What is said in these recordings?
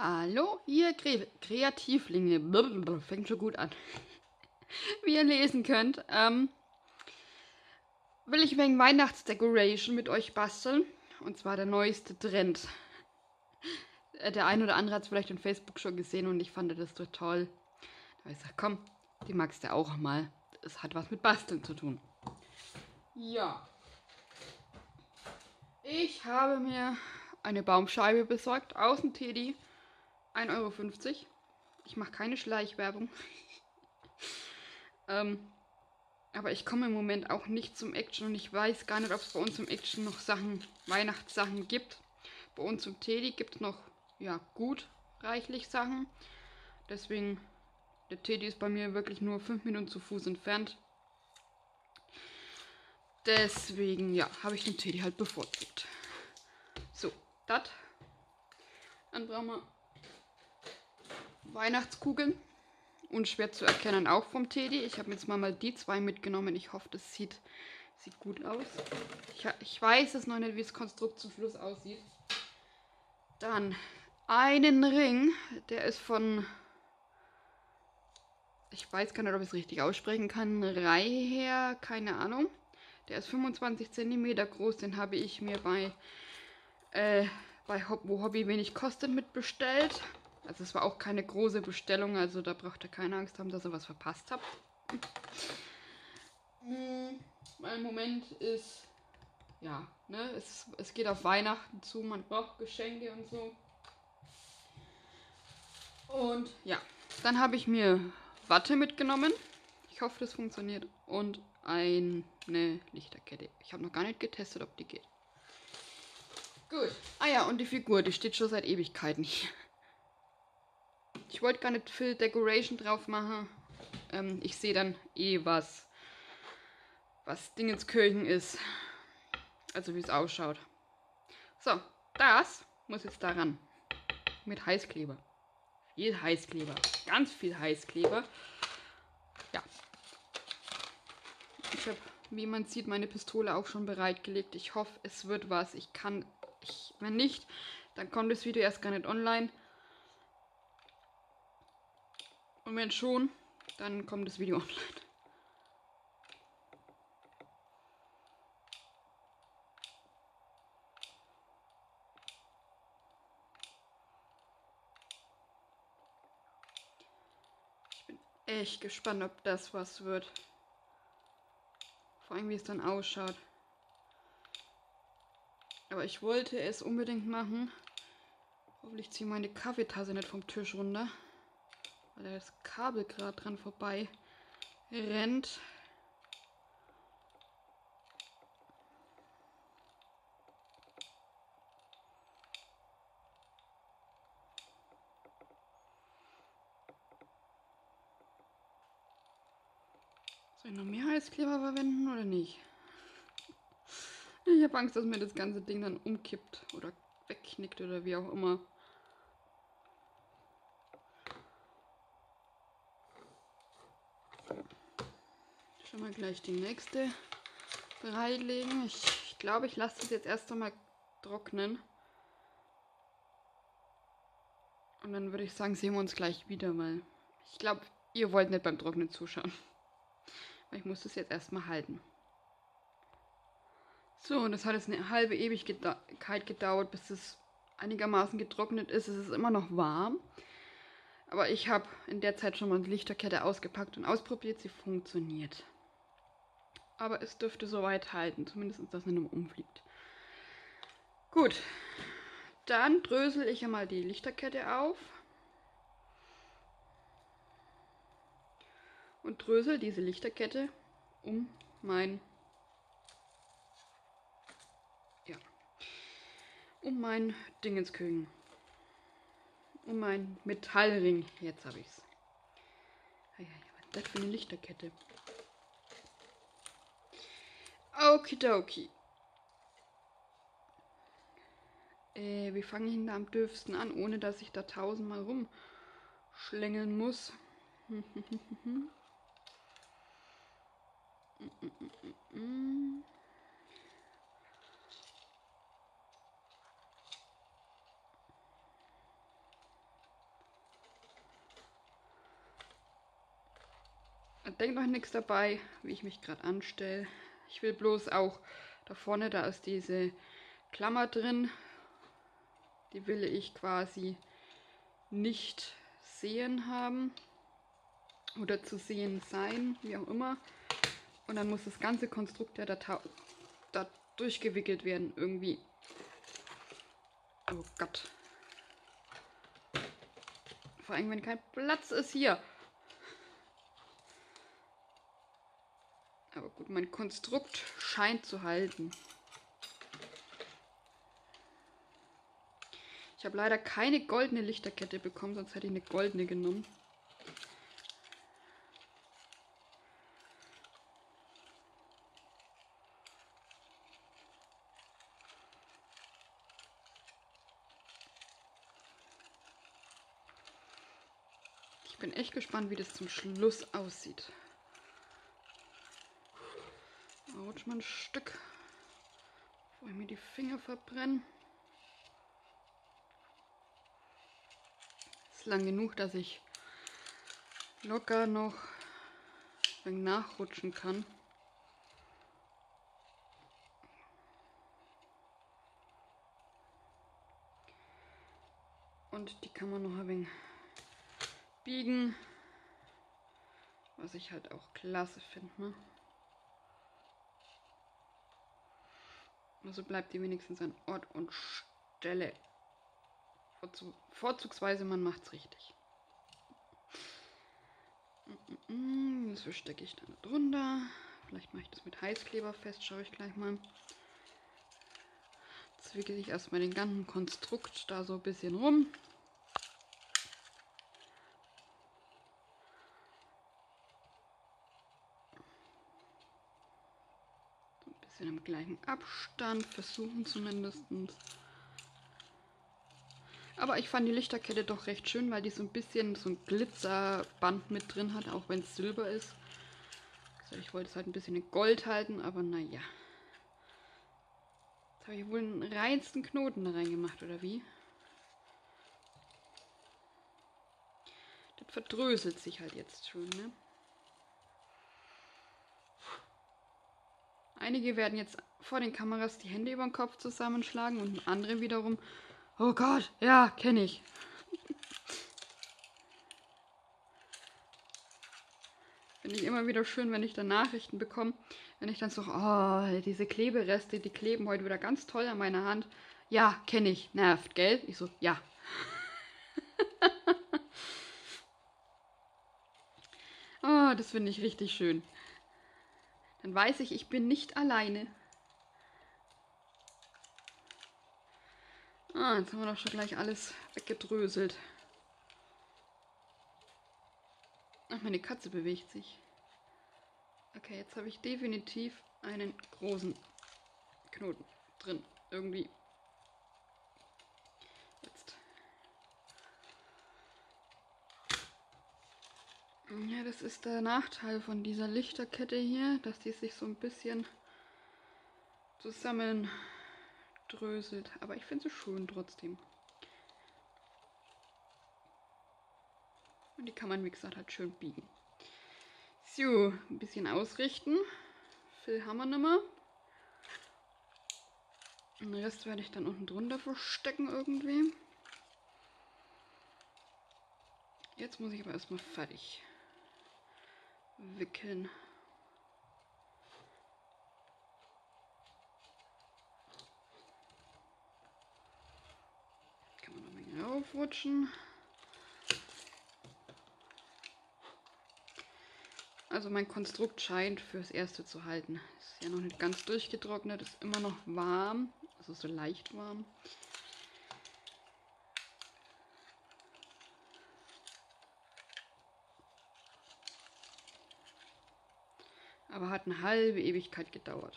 Hallo, ihr Kreativlinge. Blablabla, fängt schon gut an. Wie ihr lesen könnt, will ich wegen Weihnachtsdecoration mit euch basteln. Und zwar der neueste Trend. Der ein oder andere hat es vielleicht in Facebook schon gesehen und ich fand das so toll. Da habe ich gesagt, komm, die magst du auch mal. Es hat was mit Basteln zu tun. Ja. Ich habe mir eine Baumscheibe besorgt aus dem Teddy. 1,50 Euro. Ich mache keine Schleichwerbung. Aber ich komme im Moment auch nicht zum Action und ich weiß gar nicht, ob es bei uns im Action noch Weihnachtssachen gibt. Bei uns im Teddy gibt es noch, ja, gut reichlich Sachen. Deswegen, der Teddy ist bei mir wirklich nur 5 Minuten zu Fuß entfernt. Deswegen, ja, habe ich den Teddy halt bevorzugt. So, das. Dann brauchen wir Weihnachtskugeln. Unschwer zu erkennen, auch vom Teddy. Ich habe jetzt mal die zwei mitgenommen. Ich hoffe, das sieht gut aus. Ich weiß es noch nicht, wie das Konstrukt zum Schluss aussieht. Dann einen Ring, der ist von, ich weiß gar nicht, ob ich es richtig aussprechen kann, Reiher, keine Ahnung. Der ist 25 cm groß, den habe ich mir bei wo Hobby wenig kostet mitbestellt. Also es war auch keine große Bestellung, also da braucht ihr keine Angst haben, dass ihr was verpasst habt. Mein Moment ist, ja, ne, es geht auf Weihnachten zu, man braucht Geschenke und so. Und ja, dann habe ich mir Watte mitgenommen. Ich hoffe, das funktioniert. Und eine Lichterkette. Ich habe noch gar nicht getestet, ob die geht. Gut. Ah ja, und die Figur, die steht schon seit Ewigkeiten hier. Ich wollte gar nicht viel Decoration drauf machen. Ich sehe dann was Dingenskirchen ist. Also wie es ausschaut. So, das muss jetzt daran. Mit Heißkleber. Viel Heißkleber. Ganz viel Heißkleber. Ja. Ich habe, wie man sieht, meine Pistole auch schon bereitgelegt. Ich hoffe, es wird was. Wenn nicht, dann kommt das Video erst gar nicht online. Und wenn schon, dann kommt das Video online. Ich bin echt gespannt, ob das was wird. Vor allem, wie es dann ausschaut. Aber ich wollte es unbedingt machen. Hoffentlich ziehe ich meine Kaffeetasse nicht vom Tisch runter. Weil da das Kabel gerade dran vorbei rennt. Soll ich noch mehr Heißkleber verwenden oder nicht? Ich habe Angst, dass mir das ganze Ding dann umkippt oder wegknickt oder wie auch immer. Schon mal gleich die nächste bereitlegen. Ich glaube, ich lasse das jetzt erst einmal trocknen. Und dann würde ich sagen, sehen wir uns gleich wieder, weil ich glaube, ihr wollt nicht beim Trocknen zuschauen. Weil ich muss das jetzt erstmal halten. So, und das hat jetzt eine halbe Ewigkeit gedauert, bis es einigermaßen getrocknet ist. Es ist immer noch warm. Aber ich habe in der Zeit schon mal die Lichterkette ausgepackt und ausprobiert. Sie funktioniert. Aber es dürfte soweit halten. Zumindest, dass es nicht umfliegt. Gut. Dann drösel ich einmal die Lichterkette auf. Und drösel diese Lichterkette um mein Dingenskirchen. Um mein Metallring. Jetzt habe ich's. Was ist das für eine Lichterkette? Okidoki. Wie fange ich denn da am dürfsten an, ohne dass ich da tausendmal rumschlängeln muss? denkt euch nichts dabei, wie ich mich gerade anstelle. Ich will bloß auch da vorne, da ist diese Klammer drin. Die will ich quasi nicht sehen haben. Oder zu sehen sein, wie auch immer. Und dann muss das ganze Konstrukt ja da durchgewickelt werden irgendwie. Oh Gott. Vor allem, wenn kein Platz ist hier. Aber gut, mein Konstrukt scheint zu halten. Ich habe leider keine goldene Lichterkette bekommen, sonst hätte ich eine goldene genommen. Ich bin echt gespannt, wie das zum Schluss aussieht. Rutsch mal ein Stück, bevor ich mir die Finger verbrenne. Ist lang genug, dass ich locker noch ein wenig nachrutschen kann. Und die kann man noch ein wenig biegen, was ich halt auch klasse finde. Ne? Also bleibt die wenigstens an Ort und Stelle. Vorzugsweise, man macht es richtig. Das verstecke ich dann drunter. Vielleicht mache ich das mit Heißkleber fest, schaue ich gleich mal. Jetzt wickele ich erstmal den ganzen Konstrukt da so ein bisschen rum. So ein bisschen im gleichen Abstand, versuchen zumindest. Aber ich fand die Lichterkette doch recht schön, weil die so ein bisschen so ein Glitzerband mit drin hat, auch wenn es Silber ist. Ich wollte es halt ein bisschen in Gold halten, aber naja. Jetzt habe ich wohl einen reinsten Knoten da reingemacht, oder wie? Das verdröselt sich halt jetzt schon, ne? Einige werden jetzt vor den Kameras die Hände über den Kopf zusammenschlagen und andere wiederum, oh Gott, ja, kenne ich. Finde ich immer wieder schön, wenn ich dann Nachrichten bekomme, wenn ich dann so, oh, diese Klebereste, die kleben heute wieder ganz toll an meiner Hand. Ja, kenne ich, nervt, gell? Ich so, ja. Oh, das finde ich richtig schön. Dann weiß ich, ich bin nicht alleine. Ah, jetzt haben wir doch schon gleich alles weggedröselt. Ach, meine Katze bewegt sich. Okay, jetzt habe ich definitiv einen großen Knoten drin. Irgendwie. Jetzt. Ja, das ist der Nachteil von dieser Lichterkette hier, dass die sich so ein bisschen zusammendröselt. Aber ich finde sie schön trotzdem. Und die kann man, wie gesagt, halt schön biegen. So, ein bisschen ausrichten. Viel haben wir nicht mehr. Den Rest werde ich dann unten drunter verstecken irgendwie. Jetzt muss ich aber erstmal fertig wickeln. Kann man noch ein wenig aufrutschen. Also mein Konstrukt scheint fürs Erste zu halten. Ist ja noch nicht ganz durchgetrocknet, ist immer noch warm, also so leicht warm. Aber hat eine halbe Ewigkeit gedauert.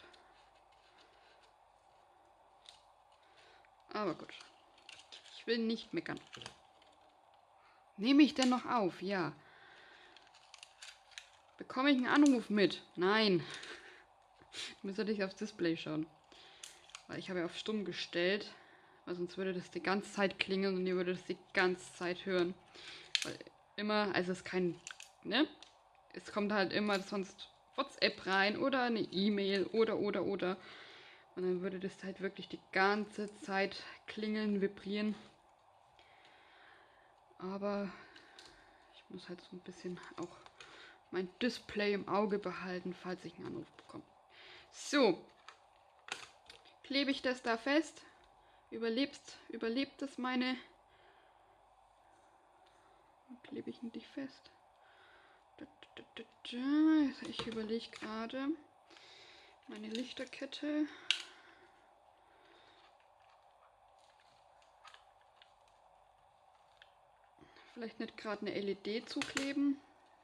Aber gut. Ich will nicht meckern. Nehme ich denn noch auf? Ja. Bekomme ich einen Anruf mit? Nein. Müsste ich aufs Display schauen. Weil ich habe ja auf stumm gestellt. Weil sonst würde das die ganze Zeit klingeln und ihr würdet es die ganze Zeit hören. Weil immer, also es ist kein, ne? es kommt halt immer sonst WhatsApp rein oder eine E-Mail oder. Und dann würde das halt wirklich die ganze Zeit klingeln, vibrieren. Aber ich muss halt so ein bisschen auch mein Display im Auge behalten, falls ich einen Anruf bekomme. So, klebe ich das da fest. Überlebt es meine... Klebe ich nicht fest. Ich überlege gerade meine Lichterkette. Vielleicht nicht gerade eine LED zukleben.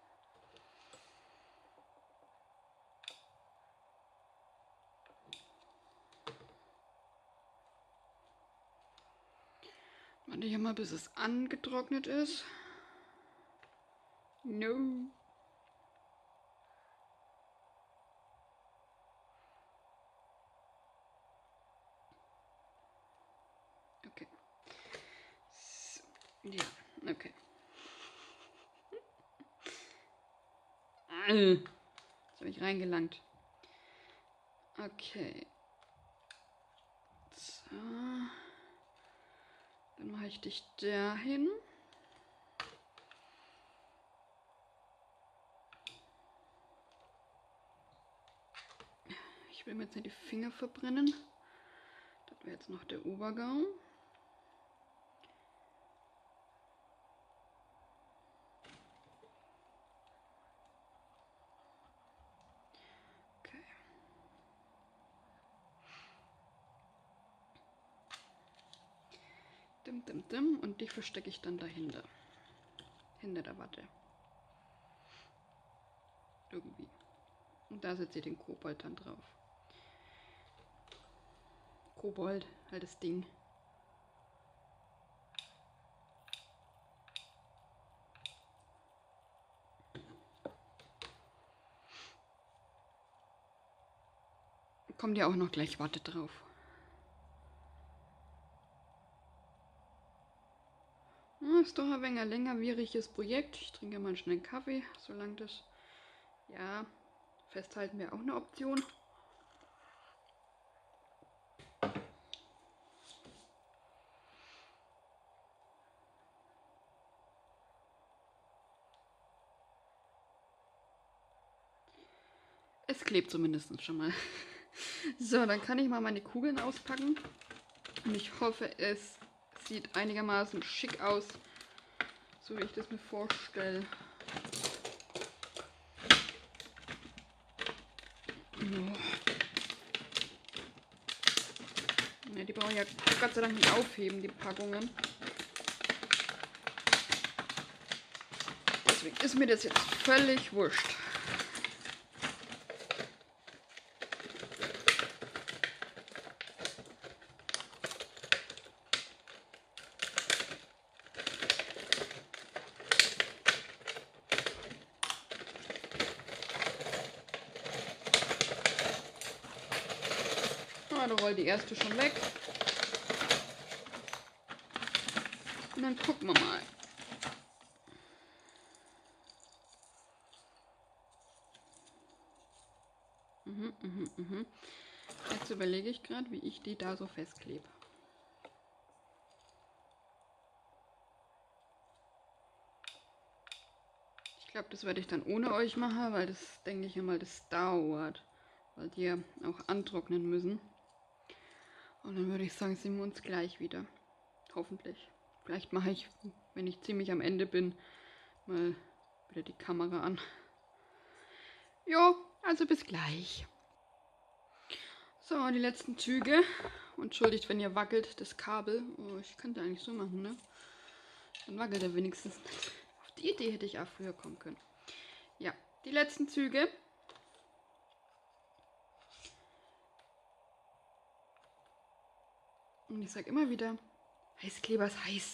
Warte hier mal, bis es angetrocknet ist. No. Okay. So. Ja, okay. Jetzt habe ich reingelangt. Okay. So. Dann mache ich dich dahin. Ich will mir jetzt nicht die Finger verbrennen. Das wäre jetzt noch der Obergau. Okay. Dim. Und dich verstecke ich dann dahinter. Hinter der Watte. Irgendwie. Und da setze ich den Kobold dann drauf. Kobold, halt das Ding. Kommt ja auch noch gleich Watte drauf. Ist doch ein wenig ein längerwieriges Projekt. Ich trinke mal schnell einen Kaffee, solange das... Ja, festhalten wäre auch eine Option. Es klebt zumindest schon mal. So, dann kann ich mal meine Kugeln auspacken. Und ich hoffe, es sieht einigermaßen schick aus, so wie ich das mir vorstelle. Ja, die brauche ich ja Gott sei Dank nicht aufheben, die Packungen. Deswegen ist mir das jetzt völlig wurscht. Da rollt die erste schon weg. Und dann gucken wir mal. Jetzt überlege ich gerade, wie ich die da so festklebe. Ich glaube, das werde ich dann ohne euch machen, weil das, denke ich mal, das dauert. Weil die ja auch antrocknen müssen. Und dann würde ich sagen, sehen wir uns gleich wieder. Hoffentlich. Vielleicht mache ich, wenn ich ziemlich am Ende bin, mal wieder die Kamera an. Jo, also bis gleich. So, die letzten Züge. Entschuldigt, wenn ihr wackelt, das Kabel. Oh, ich könnte eigentlich so machen, ne? Dann wackelt er wenigstens. Auf die Idee hätte ich auch früher kommen können. Ja, die letzten Züge. Und ich sage immer wieder, Heißkleber ist heiß.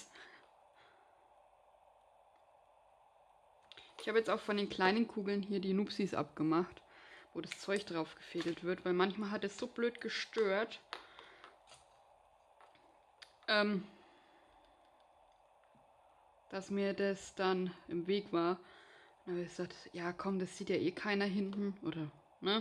Ich habe jetzt auch von den kleinen Kugeln hier die Nupsis abgemacht, wo das Zeug drauf gefädelt wird, weil manchmal hat es so blöd gestört, dass mir das dann im Weg war. Dann habe ich gesagt, ja komm, das sieht ja eh keiner hinten. Oder, ne?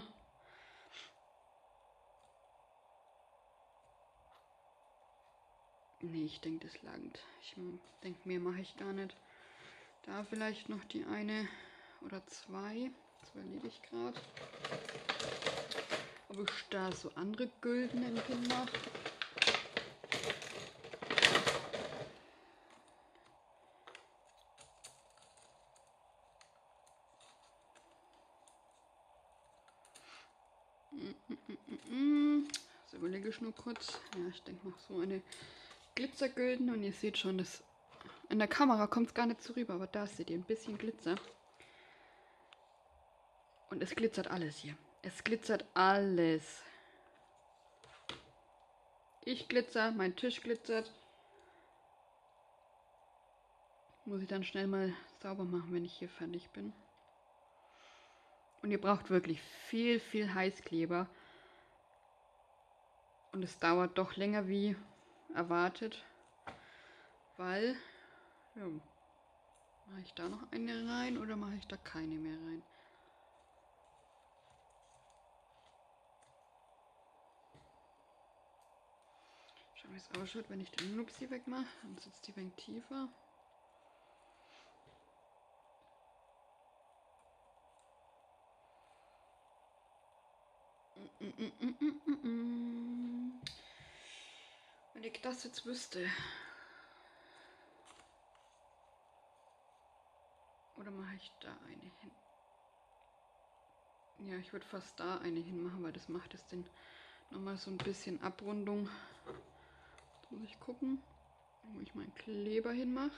Nee, ich denke, das langt. Ich denke, mehr mache ich gar nicht. Da vielleicht noch die eine oder zwei. Das überlege ich gerade. Ob ich da so andere güldenen Pin mache. So überlege ich nur kurz. Ja, ich denke noch so eine Glitzergülden. Und ihr seht schon, das in der Kamera kommt es gar nicht so rüber, aber da seht ihr ein bisschen Glitzer. Und es glitzert alles hier. Es glitzert alles. Ich glitzer, mein Tisch glitzert. Muss ich dann schnell mal sauber machen, wenn ich hier fertig bin. Und ihr braucht wirklich viel, viel Heißkleber. Und es dauert doch länger wie erwartet. Weil, ja, mache ich da noch eine rein oder mache ich da keine mehr rein? Schauen, wie es ausschaut, wenn ich den Nupsi wegmache. Dann sitzt die ein wenig tiefer. Wenn ich das jetzt wüsste. Oder mache ich da eine hin? Ja, ich würde fast da eine hinmachen, weil das macht es dann nochmal so ein bisschen Abrundung. Jetzt muss ich gucken, wo ich meinen Kleber hinmache.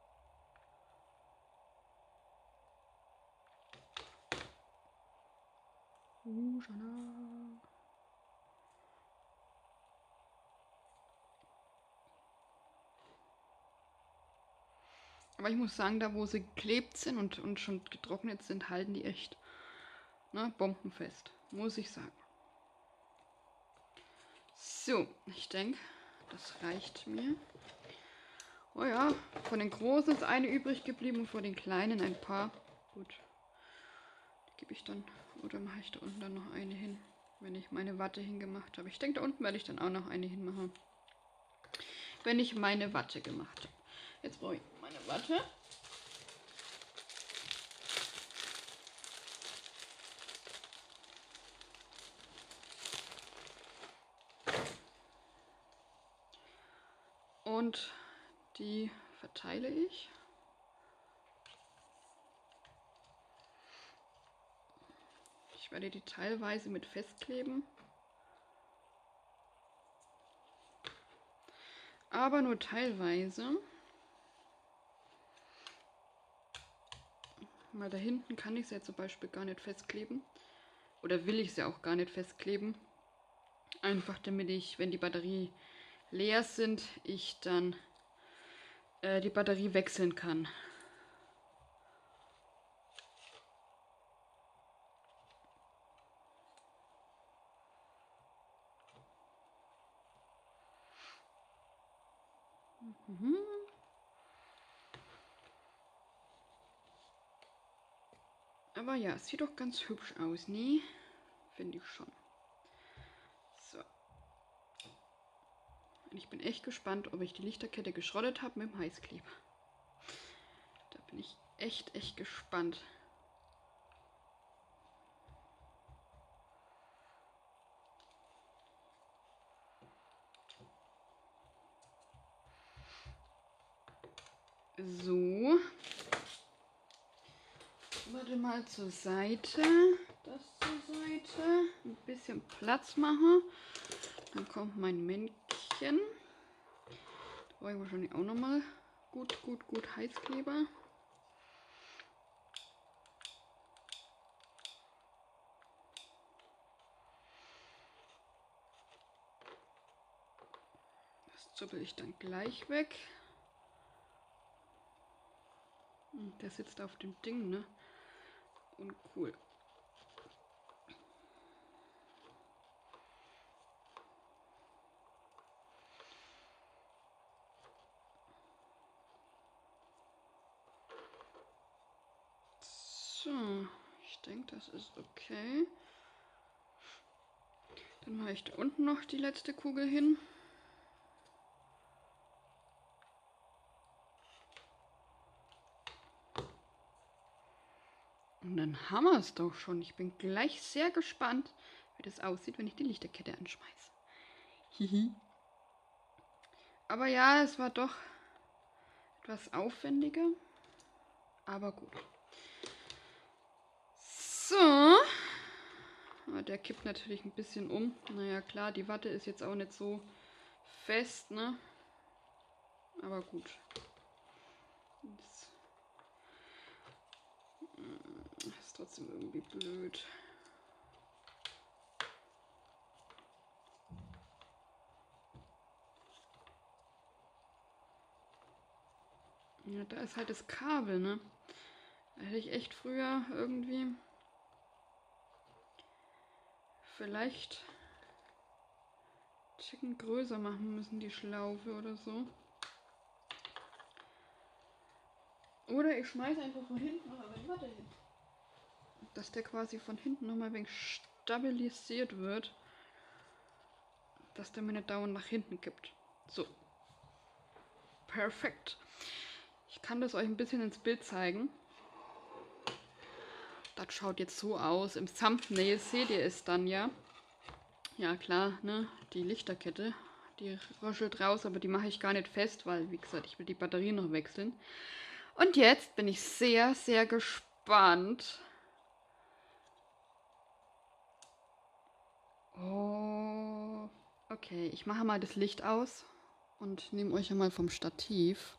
Aber ich muss sagen, da wo sie geklebt sind und schon getrocknet sind, halten die echt, ne, bombenfest. Muss ich sagen. So, ich denke, das reicht mir. Oh ja, von den großen ist eine übrig geblieben und von den kleinen ein paar. Gut, die gebe ich dann, oder mache ich da unten dann noch eine hin, wenn ich meine Watte hingemacht habe. Ich denke, da unten werde ich dann auch noch eine hinmachen, wenn ich meine Watte gemacht habe. Jetzt brauche ich meine Watte. Und die verteile ich. Ich werde die teilweise mit festkleben. Aber nur teilweise. Mal da hinten kann ich es ja zum Beispiel gar nicht festkleben. Oder will ich sie auch gar nicht festkleben. Einfach damit ich, wenn die Batterie leer sind, ich dann die Batterie wechseln kann. Mhm. Aber ja, es sieht doch ganz hübsch aus, ne? Finde ich schon. So. Und ich bin echt gespannt, ob ich die Lichterkette geschrottet habe mit dem Heißkleber. Da bin ich echt gespannt. So. Warte mal zur Seite. Das zur Seite. Ein bisschen Platz machen. Dann kommt mein Männchen. Da brauche ich wahrscheinlich auch nochmal gut Heißkleber. Das zuppel ich dann gleich weg. Der sitzt auf dem Ding, ne? Uncool. So, ich denke, das ist okay. Dann mache ich da unten noch die letzte Kugel hin. Und dann haben wir es doch schon. Ich bin gleich sehr gespannt, wie das aussieht, wenn ich die Lichterkette anschmeiße. Hihi. Aber ja, es war doch etwas aufwendiger. Aber gut. So. Aber der kippt natürlich ein bisschen um. Naja, klar, die Watte ist jetzt auch nicht so fest, ne? Aber gut. Das ist trotzdem irgendwie blöd. Ja, da ist halt das Kabel, ne? Da hätte ich echt früher irgendwie vielleicht einen Ticken größer machen müssen, die Schlaufe oder so. Oder ich schmeiße einfach von hinten noch ein wenig Watte hin. Dass der quasi von hinten noch mal ein wenig stabilisiert wird. Dass der mir nicht dauernd nach hinten kippt. So. Perfekt. Ich kann das euch ein bisschen ins Bild zeigen. Das schaut jetzt so aus. Im Thumbnail seht ihr es dann ja. Ja klar, ne? Die Lichterkette. Die röschelt raus, aber die mache ich gar nicht fest, weil, wie gesagt, ich will die Batterie noch wechseln. Und jetzt bin ich sehr, sehr gespannt. Oh, okay, ich mache mal das Licht aus und nehme euch ja mal vom Stativ.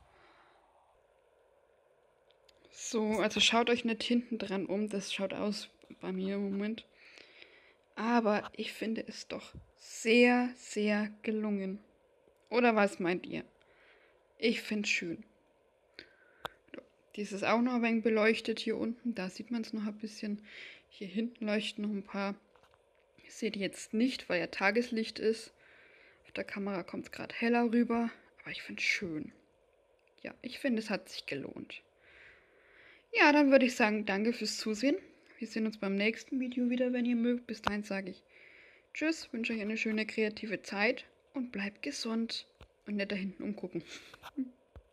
So, also schaut euch nicht hinten dran um, das schaut aus bei mir im Moment. Aber ich finde es doch sehr, sehr gelungen. Oder was meint ihr? Ich finde es schön. Dies ist auch noch ein wenig beleuchtet hier unten. Da sieht man es noch ein bisschen. Hier hinten leuchten noch ein paar. Seht ihr jetzt nicht, weil ja Tageslicht ist. Auf der Kamera kommt es gerade heller rüber. Aber ich finde es schön. Ja, ich finde, es hat sich gelohnt. Ja, dann würde ich sagen, danke fürs Zusehen. Wir sehen uns beim nächsten Video wieder, wenn ihr mögt. Bis dahin sage ich tschüss, wünsche euch eine schöne kreative Zeit und bleibt gesund und nicht da hinten umgucken.